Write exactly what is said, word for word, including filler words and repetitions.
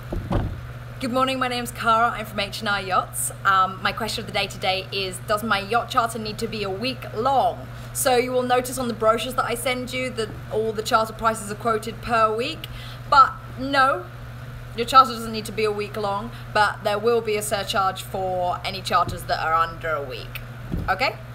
Good morning, my name's Cara, I'm from H and R Yachts. Um, my question of the day today is, does my yacht charter need to be a week long? So you will notice on the brochures that I send you that all the charter prices are quoted per week, but no, your charter doesn't need to be a week long, but there will be a surcharge for any charters that are under a week, okay?